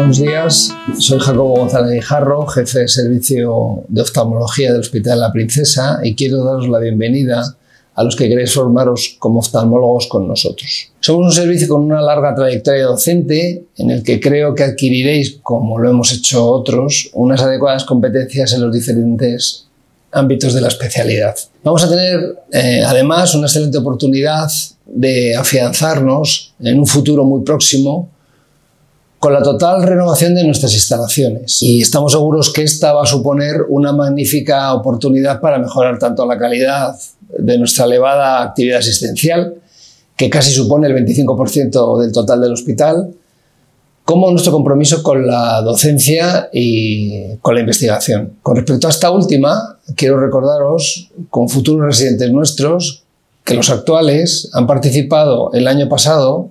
buenos días. Soy Jacobo González Guijarro, jefe de servicio de oftalmología del Hospital de la Princesa, y quiero daros la bienvenida a los que queréis formaros como oftalmólogos con nosotros. Somos un servicio con una larga trayectoria docente en el que creo que adquiriréis, como lo hemos hecho otros, unas adecuadas competencias en los diferentes ámbitos de la especialidad. Vamos a tener además una excelente oportunidad de afianzarnos en un futuro muy próximo con la total renovación de nuestras instalaciones, y estamos seguros que esta va a suponer una magnífica oportunidad para mejorar tanto la calidad de nuestra elevada actividad asistencial, que casi supone el 25% del total del hospital, como nuestro compromiso con la docencia y con la investigación. Con respecto a esta última, quiero recordaros, con futuros residentes nuestros, que los actuales han participado el año pasado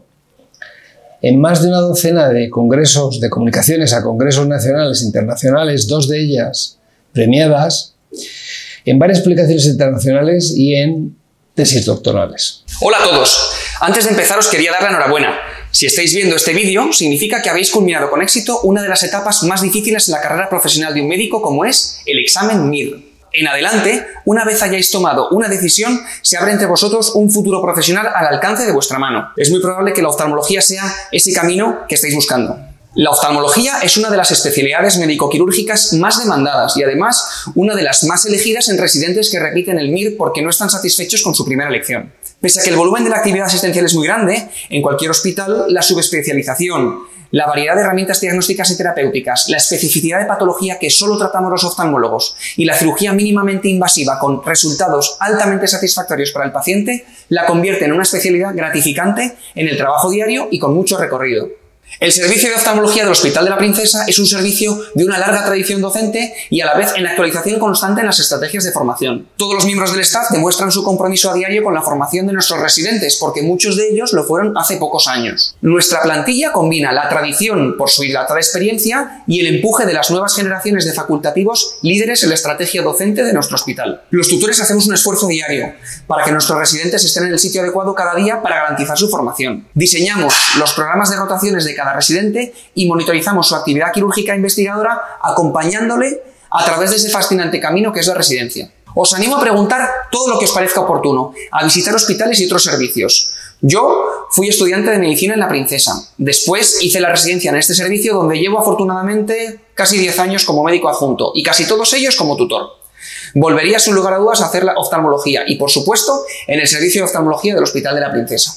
en más de una docena de congresos, de comunicaciones a congresos nacionales e internacionales, 2 de ellas premiadas, en varias publicaciones internacionales y en tesis doctorales. Hola a todos. Antes de empezar os quería dar la enhorabuena. Si estáis viendo este vídeo, significa que habéis culminado con éxito una de las etapas más difíciles en la carrera profesional de un médico, como es el examen MIR. En adelante, una vez hayáis tomado una decisión, se abre entre vosotros un futuro profesional al alcance de vuestra mano. Es muy probable que la oftalmología sea ese camino que estáis buscando. La oftalmología es una de las especialidades médico-quirúrgicas más demandadas y además una de las más elegidas en residentes que repiten el MIR porque no están satisfechos con su primera elección. Pese a que el volumen de la actividad asistencial es muy grande, en cualquier hospital la subespecialización, la variedad de herramientas diagnósticas y terapéuticas, la especificidad de patología que solo tratamos los oftalmólogos y la cirugía mínimamente invasiva con resultados altamente satisfactorios para el paciente la convierte en una especialidad gratificante en el trabajo diario y con mucho recorrido. El servicio de oftalmología del Hospital de la Princesa es un servicio de una larga tradición docente y a la vez en actualización constante en las estrategias de formación. Todos los miembros del staff demuestran su compromiso a diario con la formación de nuestros residentes, porque muchos de ellos lo fueron hace pocos años. Nuestra plantilla combina la tradición por su dilatada experiencia y el empuje de las nuevas generaciones de facultativos líderes en la estrategia docente de nuestro hospital. Los tutores hacemos un esfuerzo diario para que nuestros residentes estén en el sitio adecuado cada día para garantizar su formación. Diseñamos los programas de rotaciones de cada residente y monitorizamos su actividad quirúrgica investigadora acompañándole a través de ese fascinante camino que es la residencia. Os animo a preguntar todo lo que os parezca oportuno, a visitar hospitales y otros servicios. Yo fui estudiante de medicina en la Princesa. Después hice la residencia en este servicio donde llevo afortunadamente casi 10 años como médico adjunto y casi todos ellos como tutor. Volvería sin lugar a dudas a hacer la oftalmología y, por supuesto, en el servicio de oftalmología del Hospital de la Princesa.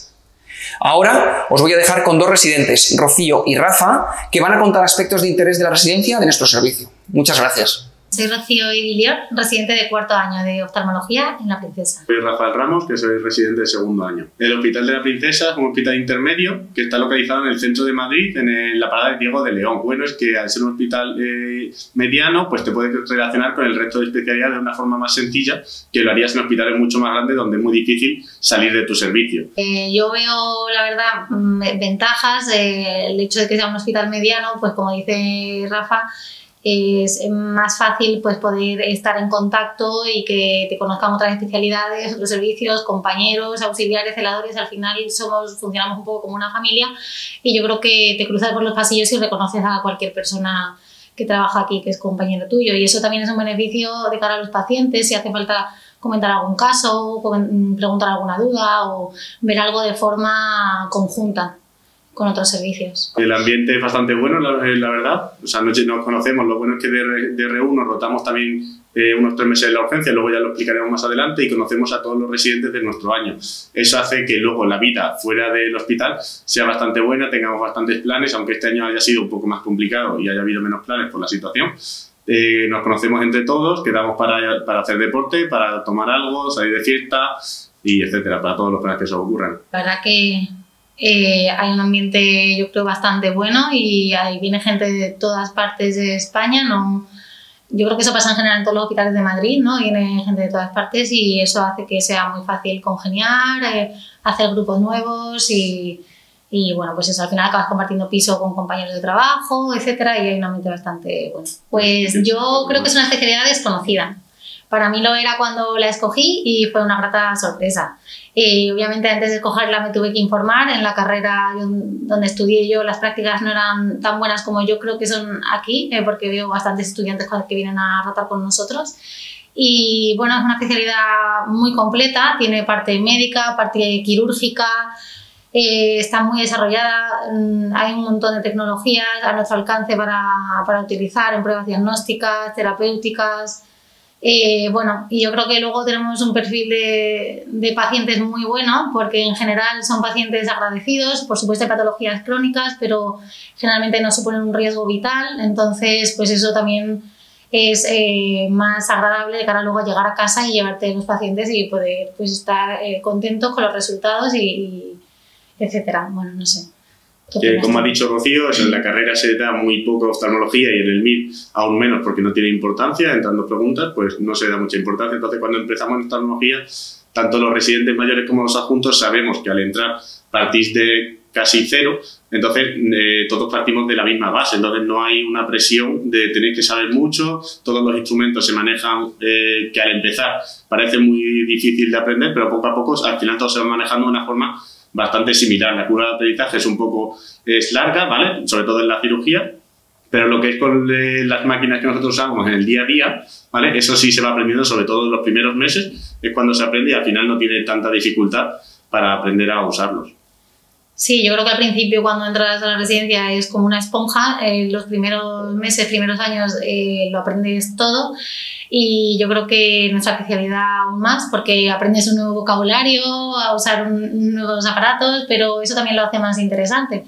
Ahora os voy a dejar con 2 residentes, Rocío y Rafa, que van a contar aspectos de interés de la residencia de nuestro servicio. Muchas gracias. Soy Rocío Idilior, residente de 4º año de oftalmología en la Princesa. Soy Rafael Ramos, que soy residente de 2º año. El Hospital de la Princesa es un hospital intermedio que está localizado en el centro de Madrid, en la parada de Diego de León. Bueno, es que al ser un hospital mediano, pues te puedes relacionar con el resto de especialidades de una forma más sencilla que lo harías en hospitales mucho más grandes donde es muy difícil salir de tu servicio. Yo veo, la verdad, ventajas. El hecho de que sea un hospital mediano, pues como dice Rafa, es más fácil pues poder estar en contacto y que te conozcan otras especialidades, otros servicios, compañeros, auxiliares, celadores. Al final funcionamos un poco como una familia y yo creo que te cruzas por los pasillos y reconoces a cualquier persona que trabaja aquí, que es compañero tuyo, y eso también es un beneficio de cara a los pacientes si hace falta comentar algún caso, preguntar alguna duda o ver algo de forma conjunta con otros servicios. El ambiente es bastante bueno, la verdad. O sea, nos conocemos. Lo bueno es que de R1 nos rotamos también unos 3 meses en la urgencia, luego ya lo explicaremos más adelante, y conocemos a todos los residentes de nuestro año. Eso hace que luego la vida fuera del hospital sea bastante buena, tengamos bastantes planes, aunque este año haya sido un poco más complicado y haya habido menos planes por la situación. Nos conocemos entre todos, quedamos para hacer deporte, para tomar algo, salir de fiesta y etcétera, para todos los planes que se os ocurran. La verdad que hay un ambiente, yo creo, bastante bueno y ahí viene gente de todas partes de España. Yo creo que eso pasa en general en todos los hospitales de Madrid, ¿no? Viene gente de todas partes y eso hace que sea muy fácil congeniar, hacer grupos nuevos y bueno, pues eso, al final acabas compartiendo piso con compañeros de trabajo, etcétera, y hay un ambiente bastante bueno. Pues yo creo que es una especialidad desconocida. Para mí lo era cuando la escogí y fue una grata sorpresa. Obviamente antes de escogerla me tuve que informar. En la carrera donde estudié yo las prácticas no eran tan buenas como yo creo que son aquí, porque veo bastantes estudiantes que vienen a rotar con nosotros. Y bueno, es una especialidad muy completa, tiene parte médica, parte quirúrgica, está muy desarrollada, hay un montón de tecnologías a nuestro alcance para utilizar en pruebas diagnósticas, terapéuticas. Bueno, y yo creo que luego tenemos un perfil de pacientes muy bueno, porque en general son pacientes agradecidos, por supuesto hay patologías crónicas, pero generalmente no suponen un riesgo vital, entonces pues eso también es más agradable de cara luego a llegar a casa y llevarte los pacientes y poder pues estar contentos con los resultados y etcétera. Bueno, no sé. Que, como ha dicho Rocío, en la carrera se da muy poco oftalmología y en el MIR aún menos porque no tiene importancia. Entrando preguntas, pues no se da mucha importancia. Entonces, cuando empezamos en oftalmología, tanto los residentes mayores como los adjuntos sabemos que al entrar partís de casi cero, entonces todos partimos de la misma base, entonces no hay una presión de tener que saber mucho, todos los instrumentos se manejan que al empezar parece muy difícil de aprender, pero poco a poco al final todos se van manejando de una forma bastante similar. La curva de aprendizaje es larga, ¿vale? Sobre todo en la cirugía, pero lo que es con las máquinas que nosotros usamos en el día a día, ¿vale? Eso sí se va aprendiendo, sobre todo en los primeros meses, es cuando se aprende y al final no tiene tanta dificultad para aprender a usarlos. Sí, yo creo que al principio cuando entras a la residencia es como una esponja, los primeros meses, primeros años lo aprendes todo y yo creo que nuestra especialidad aún más porque aprendes un nuevo vocabulario, a usar nuevos aparatos, pero eso también lo hace más interesante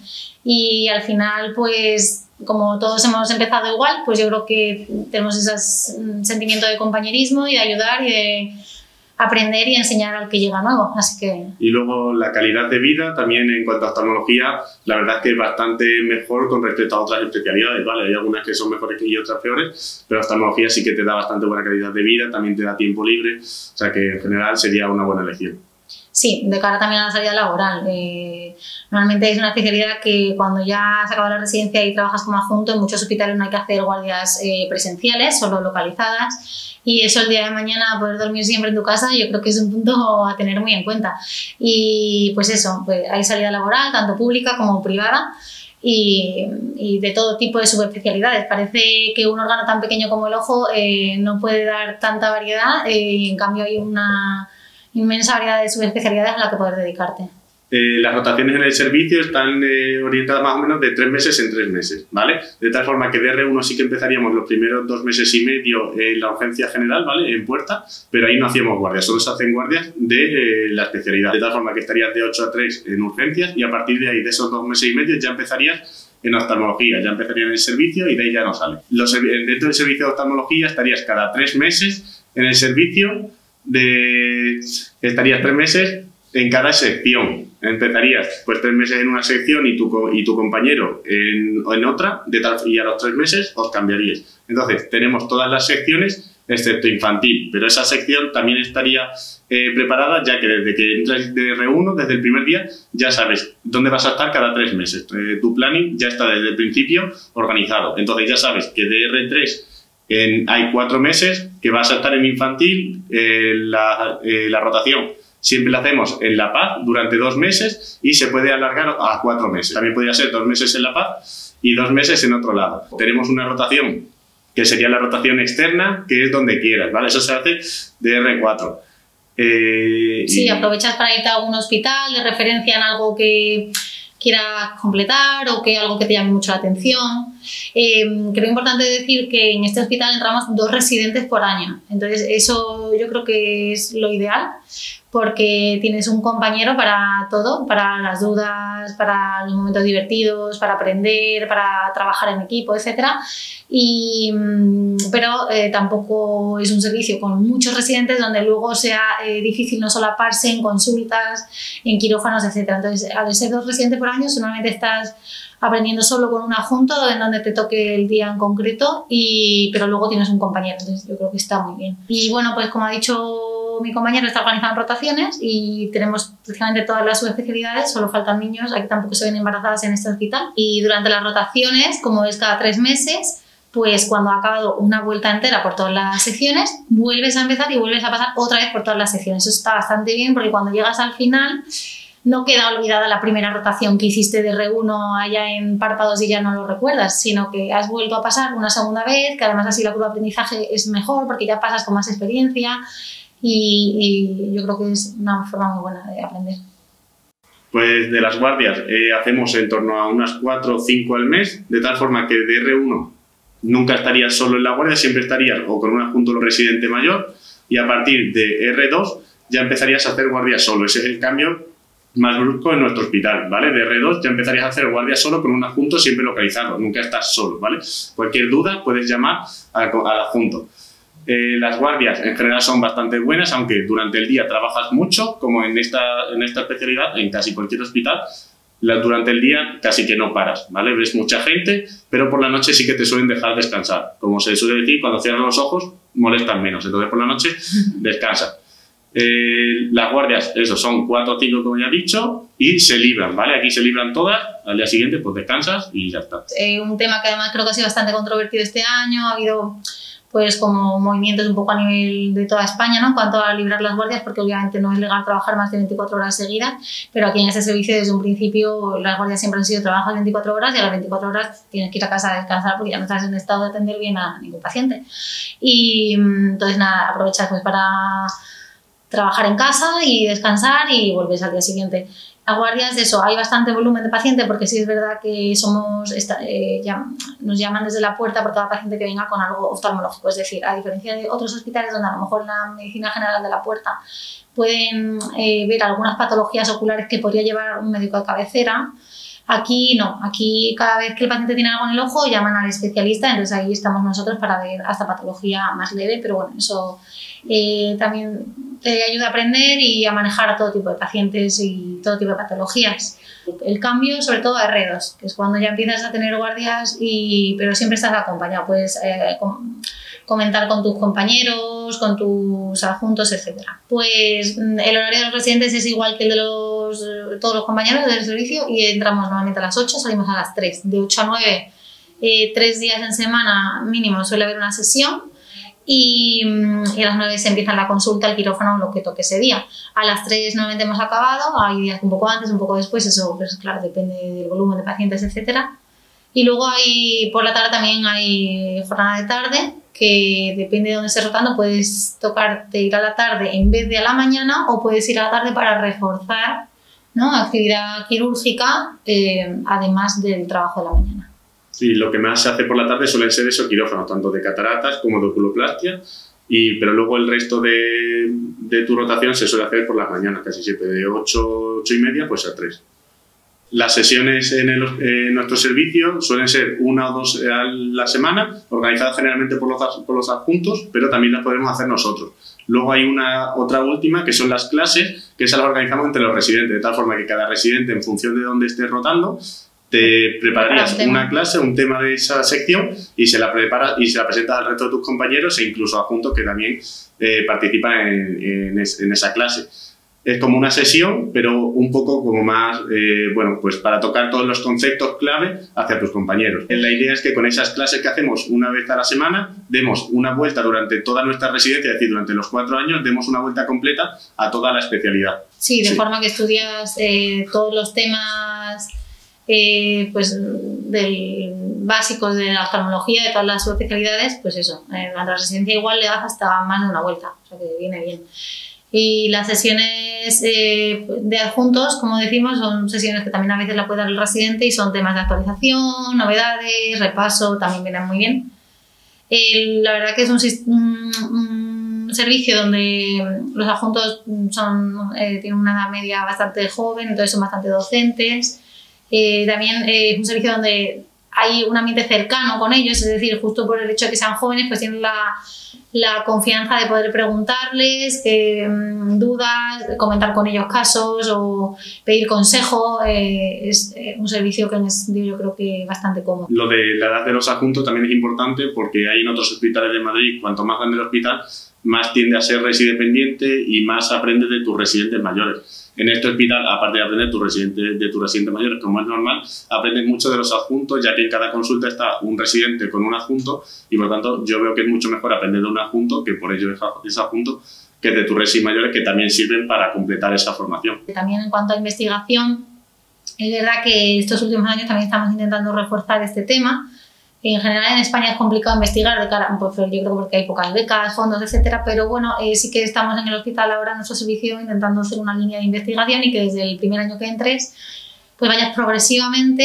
y al final pues como todos hemos empezado igual, pues yo creo que tenemos ese sentimiento de compañerismo y de ayudar y de aprender y enseñar al que llega nuevo, así que... Y luego la calidad de vida, también en cuanto a oftalmología, la verdad es que es bastante mejor con respecto a otras especialidades, ¿vale? Hay algunas que son mejores y otras peores, pero oftalmología sí que te da bastante buena calidad de vida, también te da tiempo libre, o sea que en general sería una buena elección. Sí, de cara también a la salida laboral. Normalmente es una especialidad que cuando ya has acabado la residencia y trabajas como adjunto, en muchos hospitales no hay que hacer guardias presenciales, solo localizadas. Y eso el día de mañana, poder dormir siempre en tu casa, yo creo que es un punto a tener muy en cuenta. Y pues eso, pues hay salida laboral, tanto pública como privada. Y de todo tipo de subespecialidades. Parece que un órgano tan pequeño como el ojo no puede dar tanta variedad y en cambio hay una inmensa variedad de subespecialidades a la que poder dedicarte. Las rotaciones en el servicio están orientadas más o menos de 3 meses en 3 meses, ¿vale? De tal forma que de R1 sí que empezaríamos los primeros 2 meses y medio en la urgencia general, ¿vale? En puerta, pero ahí no hacíamos guardias, solo se hacen guardias de la especialidad. De tal forma que estarías de 8 a 3 en urgencias y a partir de ahí, de esos 2 meses y medio, ya empezarías en oftalmología, ya empezarías en el servicio y de ahí ya no sale. Dentro del servicio de oftalmología estarías cada 3 meses en el servicio, estarías 3 meses en cada sección. Empezarías pues 3 meses en una sección y tu compañero en otra, y a los 3 meses os cambiaríais. Entonces, tenemos todas las secciones, excepto infantil, pero esa sección también estaría preparada, ya que desde que entras de R1, desde el primer día, ya sabes dónde vas a estar cada 3 meses. Tu planning ya está desde el principio organizado. Entonces, ya sabes que de R3 hay 4 meses que vas a estar en infantil, la rotación siempre la hacemos en La Paz durante 2 meses y se puede alargar a 4 meses. También podría ser 2 meses en La Paz y 2 meses en otro lado. Tenemos una rotación que sería la rotación externa, que es donde quieras, ¿vale? Eso se hace de R4. Sí, aprovechas para irte a algún hospital de referencia en algo que quieras completar o que algo que te llame mucho la atención. Creo importante decir que en este hospital entramos 2 residentes por año, entonces eso yo creo que es lo ideal porque tienes un compañero para todo, para las dudas, para los momentos divertidos, para aprender, para trabajar en equipo, etc. Pero tampoco es un servicio con muchos residentes donde luego sea difícil no solaparse en consultas, en quirófanos, etc. Entonces, al ser 2 residentes por año, normalmente estás aprendiendo solo con un adjunto en donde te toque el día en concreto, pero luego tienes un compañero, entonces yo creo que está muy bien. Y bueno, pues como ha dicho mi compañero, está organizado en rotaciones y tenemos prácticamente todas las subespecialidades, solo faltan niños, aquí tampoco se ven embarazadas en este hospital. Y durante las rotaciones, como es cada 3 meses, pues cuando ha acabado una vuelta entera por todas las secciones, vuelves a empezar y vuelves a pasar otra vez por todas las secciones. Eso está bastante bien porque cuando llegas al final no queda olvidada la primera rotación que hiciste de R1 allá en párpados y ya no lo recuerdas, sino que has vuelto a pasar una segunda vez, que además así la curva de aprendizaje es mejor porque ya pasas con más experiencia y yo creo que es una forma muy buena de aprender. Pues de las guardias hacemos en torno a unas 4 o 5 al mes, de tal forma que de R1 nunca estarías solo en la guardia, siempre estarías o con un adjunto o residente mayor, y a partir de R2 ya empezarías a hacer guardia solo. Ese es el cambio más brusco en nuestro hospital, ¿vale? De R2 ya empezarías a hacer guardia solo con un adjunto siempre localizado, nunca estás solo, ¿vale? Cualquier duda puedes llamar al adjunto. Las guardias en general son bastante buenas, aunque durante el día trabajas mucho, como en esta especialidad, en casi cualquier hospital. Durante el día casi que no paras, ¿vale? Ves mucha gente, pero por la noche sí que te suelen dejar descansar. Como se suele decir, cuando cierran los ojos molestan menos, entonces por la noche descansa. Las guardias, eso, son 4 o 5 como ya he dicho, y se libran, ¿vale? Aquí se libran todas, al día siguiente pues descansas y ya está. Un tema que además creo que ha sido bastante controvertido este año, ha habido pues como movimientos un poco a nivel de toda España, ¿no? En cuanto a librar las guardias, porque obviamente no es legal trabajar más de 24 horas seguidas, pero aquí en este servicio desde un principio las guardias siempre han sido trabajas 24 horas y a las 24 horas tienes que ir a casa a descansar porque ya no estás en estado de atender bien a ningún paciente. Y entonces nada, aprovechas pues para trabajar en casa y descansar y vuelves al día siguiente. Las guardias, eso, hay bastante volumen de paciente porque sí es verdad que nos llaman desde la puerta por cada paciente que venga con algo oftalmológico. Es decir, a diferencia de otros hospitales donde a lo mejor en la medicina general de la puerta pueden ver algunas patologías oculares que podría llevar un médico de cabecera, aquí no. Aquí cada vez que el paciente tiene algo en el ojo llaman al especialista, entonces ahí estamos nosotros para ver hasta patología más leve, pero bueno, eso también te ayuda a aprender y a manejar a todo tipo de pacientes y todo tipo de patologías. El cambio, sobre todo a R2, que es cuando ya empiezas a tener guardias, pero siempre estás acompañado. Puedes comentar con tus compañeros, con tus adjuntos, etc. Pues el horario de los residentes es igual que el de todos los compañeros del servicio y entramos normalmente a las 8, salimos a las 3. De 8 a 9, 3 días en semana mínimo suele haber una sesión. Y a las 9 se empieza la consulta, el quirófano, lo que toque ese día. A las 3 normalmente hemos acabado, hay días un poco antes, un poco después, eso pues claro, depende del volumen de pacientes, etcétera. Y luego por la tarde también hay jornada de tarde, que depende de dónde estés rotando, puedes tocarte ir a la tarde en vez de a la mañana o puedes ir a la tarde para reforzar, ¿no?, actividad quirúrgica, además del trabajo de la mañana. Sí, lo que más se hace por la tarde suelen ser esos quirófanos, tanto de cataratas como de oculoplastia, pero luego el resto de tu rotación se suele hacer por las mañanas, casi siempre, de 8 y media pues a 3. Las sesiones en nuestro servicio suelen ser 1 o 2 a la semana, organizadas generalmente por los adjuntos, pero también las podemos hacer nosotros. Luego hay otra última, que son las clases, que esas las organizamos entre los residentes, de tal forma que cada residente, en función de dónde estés rotando, te prepararías una clase, un tema de esa sección y se la preparas y se la presentas al resto de tus compañeros e incluso adjuntos que también participan en esa clase. Es como una sesión, pero un poco como más, bueno, pues para tocar todos los conceptos clave hacia tus compañeros. La idea es que con esas clases que hacemos una vez a la semana, demos una vuelta durante toda nuestra residencia, es decir, durante los 4 años, demos una vuelta completa a toda la especialidad. Sí, de forma que estudias todos los temas pues básicos de la oftalmología, de todas las subespecialidades, pues eso, durante la residencia igual le das hasta más de una vuelta, o sea que viene bien. Y las sesiones de adjuntos, como decimos, son sesiones que también a veces la puede dar el residente y son temas de actualización, novedades, repaso, también vienen muy bien. La verdad que es un servicio donde los adjuntos tienen una edad media bastante joven, entonces son bastante docentes. También es un servicio donde hay un ambiente cercano con ellos, es decir, justo por el hecho de que sean jóvenes, pues tienen la confianza de poder preguntarles dudas, comentar con ellos casos o pedir consejo. Es un servicio que yo creo que bastante cómodo. Lo de la edad de los adjuntos también es importante porque hay en otros hospitales de Madrid, cuanto más grande el hospital, más tiende a ser residencial y más aprendes de tus residentes mayores. En este hospital, aparte de aprender de tus residentes mayores, como es normal, aprendes mucho de los adjuntos, ya que en cada consulta está un residente con un adjunto y por lo tanto yo veo que es mucho mejor aprender de un adjunto, que por ello es adjunto, que de tus residentes mayores, que también sirven para completar esa formación. También en cuanto a investigación, es verdad que estos últimos años también estamos intentando reforzar este tema. En general en España es complicado investigar de cara, pues yo creo porque hay pocas becas, fondos, etcétera, pero bueno, sí que estamos en el hospital ahora, en nuestro servicio, intentando hacer una línea de investigación y que desde el primer año que entres pues vayas progresivamente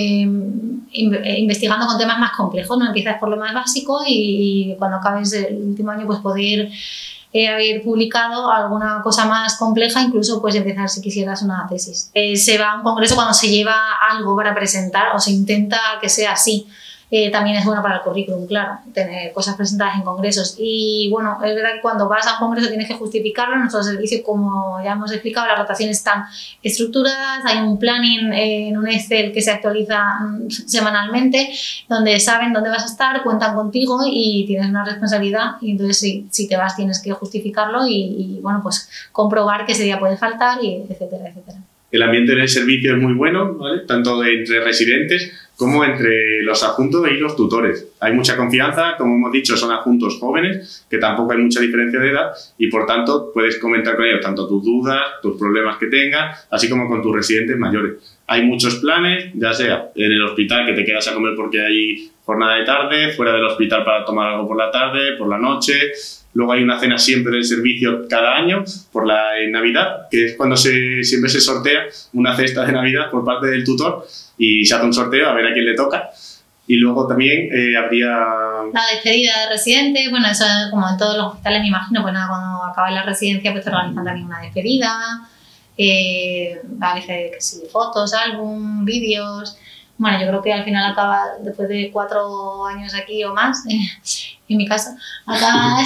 investigando con temas más complejos, ¿no? Empiezas por lo más básico y cuando acabes el último año pues poder haber publicado alguna cosa más compleja, incluso pues empezar si quisieras una tesis. Se va a un congreso cuando se lleva algo para presentar o se intenta que sea así. También es bueno para el currículum, claro, tener cosas presentadas en congresos. Y bueno, es verdad que cuando vas a un congreso tienes que justificarlo. En nuestro servicio, como ya hemos explicado, las rotaciones están estructuradas, hay un planning en un Excel que se actualiza semanalmente, donde saben dónde vas a estar, cuentan contigo y tienes una responsabilidad. Y entonces si te vas tienes que justificarlo y bueno, pues comprobar que ese día puede faltar, y etcétera, etcétera. El ambiente en el servicio es muy bueno, ¿vale? Tanto entre residentes como entre los adjuntos y los tutores. Hay mucha confianza, como hemos dicho, son adjuntos jóvenes, que tampoco hay mucha diferencia de edad y por tanto puedes comentar con ellos tanto tus dudas, tus problemas que tengas, así como con tus residentes mayores. Hay muchos planes, ya sea en el hospital que te quedas a comer porque hay jornada de tarde, fuera del hospital para tomar algo por la tarde, por la noche. Luego hay una cena siempre del servicio cada año, por la Navidad, que es cuando siempre se sortea una cesta de Navidad por parte del tutor y se hace un sorteo a ver a quién le toca. Y luego también habría... La despedida de residentes, bueno, eso como en todos los hospitales me imagino, pues nada, cuando acaba la residencia pues te organizan también una despedida, a veces que sí, fotos, álbum, vídeos... Bueno, yo creo que al final acaba, después de 4 años aquí o más, en mi caso, acabas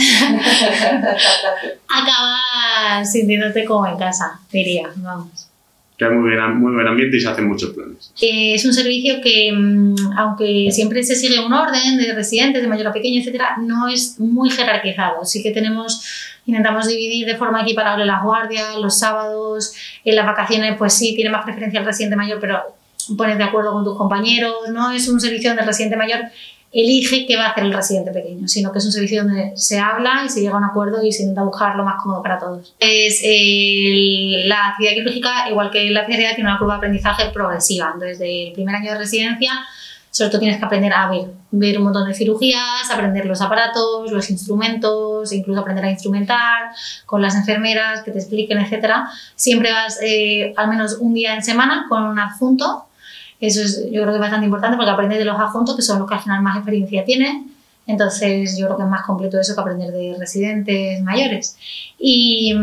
sintiéndote como en casa, diría, vamos. Que hay muy buen ambiente y se hacen muchos planes. Es un servicio que, aunque siempre se sigue un orden de residentes, de mayor a pequeño, etcétera, no es muy jerarquizado. Sí que intentamos dividir de forma equiparable las guardias, los sábados, en las vacaciones, pues sí, tiene más preferencia el residente mayor, pero pones de acuerdo con tus compañeros. No es un servicio donde el residente mayor elige qué va a hacer el residente pequeño, sino que es un servicio donde se habla y se llega a un acuerdo y se intenta buscar lo más cómodo para todos. La actividad quirúrgica, igual que la especialidad, tiene una curva de aprendizaje progresiva. Desde el primer año de residencia, sobre todo tienes que aprender a ver un montón de cirugías, aprender los aparatos, los instrumentos, incluso aprender a instrumentar con las enfermeras que te expliquen, etcétera. Siempre vas al menos un día en semana con un adjunto. Eso yo creo que es bastante importante porque aprendes de los adjuntos, que son los que al final más experiencia tienen. Entonces yo creo que es más completo eso que aprender de residentes mayores. Y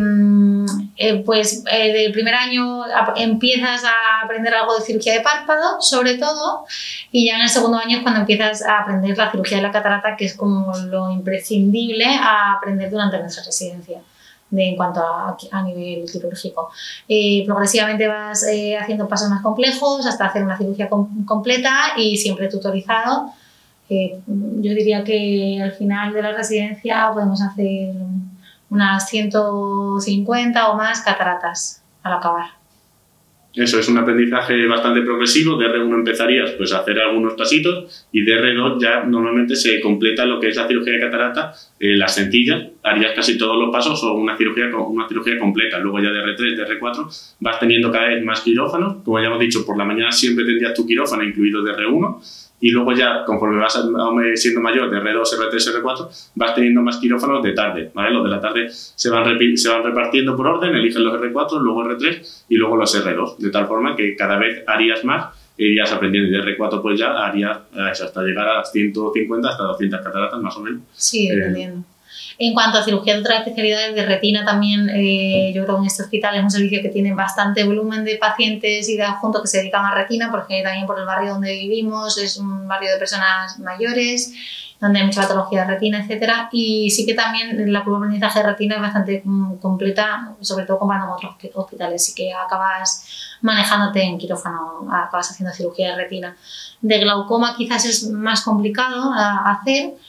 del primer año empiezas a aprender algo de cirugía de párpado, sobre todo, y ya en el segundo año es cuando empiezas a aprender la cirugía de la catarata, que es como lo imprescindible a aprender durante nuestra residencia. En cuanto a nivel quirúrgico. Progresivamente vas haciendo pasos más complejos hasta hacer una cirugía completa y siempre tutorizado. Yo diría que al final de la residencia podemos hacer unas 150 o más cataratas al acabar. Eso es un aprendizaje bastante progresivo. De R1 empezarías pues, a hacer algunos pasitos y de R2 ya normalmente se completa lo que es la cirugía de catarata, la sencilla, harías casi todos los pasos o una cirugía completa. Luego ya de R3, de R4 vas teniendo cada vez más quirófanos. Como ya hemos dicho, por la mañana siempre tendrías tu quirófano incluido de R1 y luego ya conforme vas siendo mayor de R2, R3, R4 vas teniendo más quirófanos de tarde, ¿vale? Los de la tarde se van repartiendo por orden, eligen los R4, luego R3 y luego los R2, de tal forma que cada vez harías más e irías aprendiendo. Y de R4 pues ya harías hasta llegar a 150, hasta 200 cataratas más o menos. Sí, dependiendo. En cuanto a cirugía de otras especialidades de retina también, yo creo que en este hospital es un servicio que tiene bastante volumen de pacientes y de adjuntos que se dedican a retina, porque también por el barrio donde vivimos es un barrio de personas mayores, donde hay mucha patología de retina, etcétera. Y sí que también la curva de aprendizaje de retina es bastante completa, sobre todo comparando con otros hospitales. Sí que acabas manejándote en quirófano, acabas haciendo cirugía de retina. De glaucoma quizás es más complicado hacer,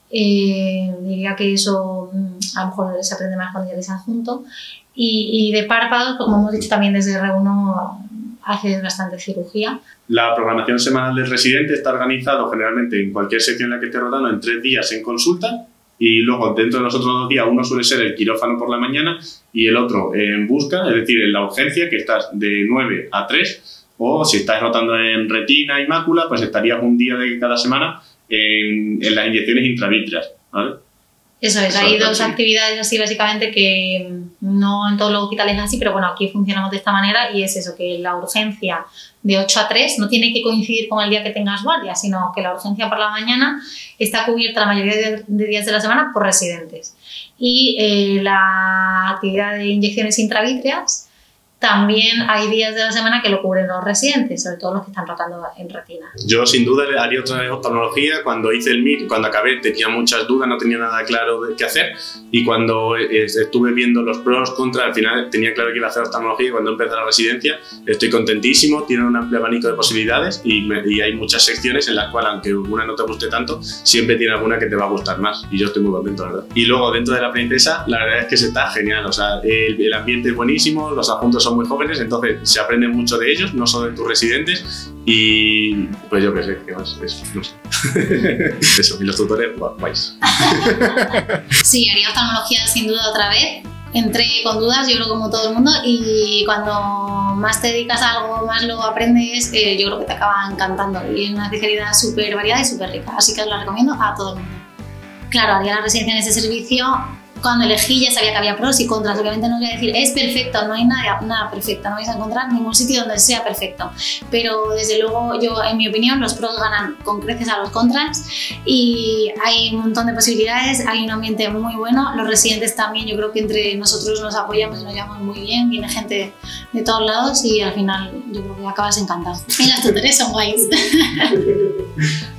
Diría que eso a lo mejor se aprende más cuando ya eres adjunto. Y de párpados, pues, como hemos dicho también desde R1, hace bastante cirugía. La programación semanal del residente está organizado generalmente en cualquier sección en la que esté rotando en 3 días en consulta, y luego dentro de los otros 2 días uno suele ser el quirófano por la mañana y el otro en busca, es decir, en la urgencia, que estás de 9 a 3, o si estás rotando en retina y mácula, pues estarías un día de cada semana en las inyecciones intravítreas, ¿vale? Eso es, hay 2 actividades así básicamente que no en todos los hospitales es así, pero bueno, aquí funcionamos de esta manera, y es eso, que la urgencia de 8 a 3 no tiene que coincidir con el día que tengas guardia, sino que la urgencia por la mañana está cubierta la mayoría de días de la semana por residentes. Y la actividad de inyecciones intravítreas también hay días de la semana que lo cubren los residentes, sobre todo los que están rotando en retina. Yo sin duda haría otra vez oftalmología. Cuando hice el MIR, cuando acabé, tenía muchas dudas, no tenía nada claro de qué hacer, y cuando estuve viendo los pros, contras, al final tenía claro que iba a hacer oftalmología, y cuando empecé la residencia estoy contentísimo, tiene un amplio abanico de posibilidades y hay muchas secciones en las cuales, aunque una no te guste tanto, siempre tiene alguna que te va a gustar más, y yo estoy muy contento, la verdad. Y luego dentro de la princesa, la verdad es que se está genial, o sea, el ambiente es buenísimo, los adjuntos son muy jóvenes, entonces se aprende mucho de ellos, no solo de tus residentes, y pues yo qué sé, ¿qué más? Eso, no sé. Eso, y los tutores, guays. Sí, haría oftalmología sin duda otra vez. Entré con dudas, yo creo como todo el mundo, y cuando más te dedicas a algo, más lo aprendes, yo creo que te acaba encantando, y es una especialidad súper variada y súper rica, así que os la recomiendo a todo el mundo. Claro, haría la residencia en ese servicio. Cuando elegí ya sabía que había pros y contras, obviamente no os voy a decir es perfecto, no hay nada perfecto, no vais a encontrar ningún sitio donde sea perfecto, pero desde luego yo, en mi opinión, los pros ganan con creces a los contras, y hay un montón de posibilidades, hay un ambiente muy bueno, los residentes también, yo creo que entre nosotros nos apoyamos y nos llevamos muy bien, viene gente de todos lados y al final yo creo que acabas encantado. Y las tutores son guays.